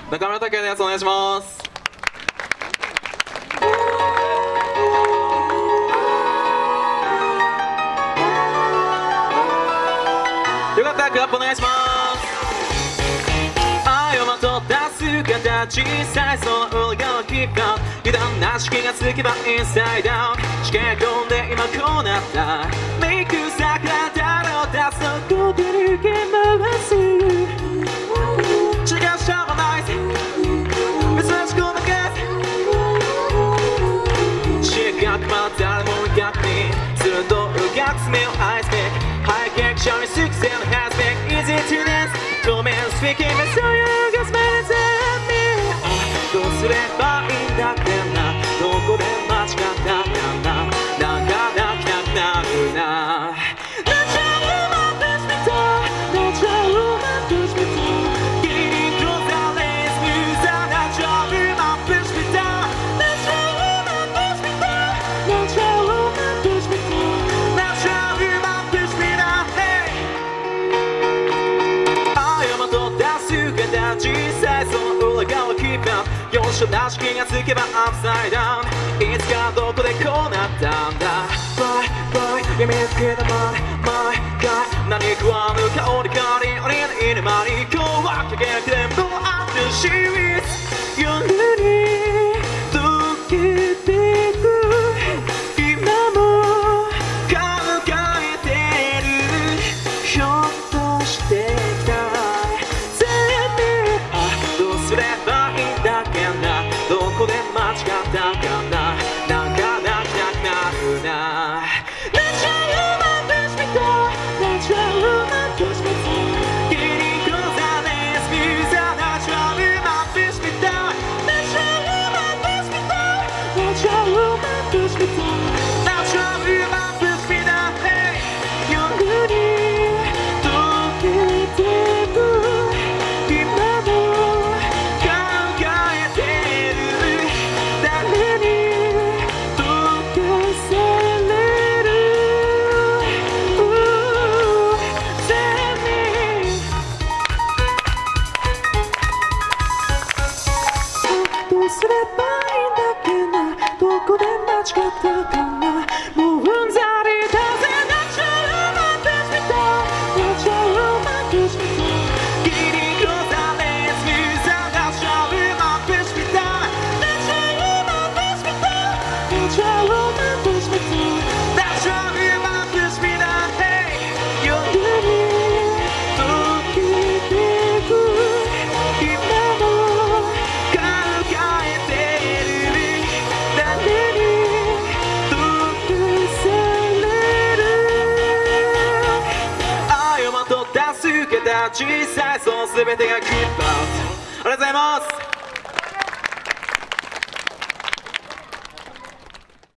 中村拓也です。お願いします。よかったらクラップお願いします。愛をまとった姿、小さいその裏側キープアップ、油断なし気がつけばインサイドアウト、しけ込んで今こうなった、メイク桜だろう出すのことにけ回す、違うしょうがないぜ珍しくなか視覚ま誰も逆に鋭い動く爪をアイスピック、ハイキックショーにスクセルハズピック Easy to dance 透明スピーキングそういうガスメンズどうすればいいんだっけな、どこで間違ったかな、なんか泣きたくなるな、小さいその裏側キープアップ、要所なし気がつけばアップサイダウン、いつかどこでこうなったんだ、バイバイ夢つけたまで毎回何食わぬ香りかり俺の犬間にこうはかけなくてもあってシリーズ夜に溶けてく今も考えてる、ひょっとしてすればいいんだけな、どこで間違ったかな、なんか泣きたくなるな、Natural human push me down, Natural human push me down, Getting closer let's feel the Natural human push me down, Natural human push me down, Natural human push me down, Natural human push me down, hey 夜に溶けてく今もすればいいんだけな、どこで間違ったかな、もううんざりだぜ Natural human push me down, Natural human push me down, Getting closer let's feel the Natural human push me down, Natural human push me down, Natural human push me down, Natural human push me down, hey 夜に溶けてく今も小さいその全てがキープアウト、ありがとうございます。